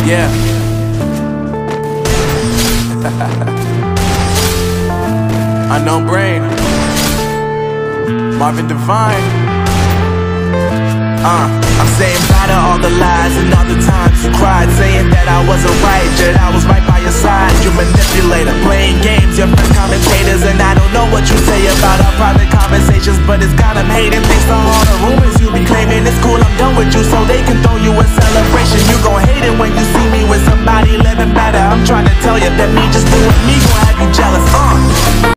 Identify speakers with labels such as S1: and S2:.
S1: Yeah. Unknown Brain, Marvin Devine. I'm saying bye to all the lies and all the times you cried, saying that I wasn't right, that I was right by your side. You manipulator, playing games, your friends commentators, and I don't know what you say about our private conversations, but it's got them hating. Thanks to all the rumors you be claiming. It's cool, I'm done with you, so they can throw you a celebration. You gon' hate it when you see me with somebody living better. I'm trying to tell you that me just doing me gon' have you jealous.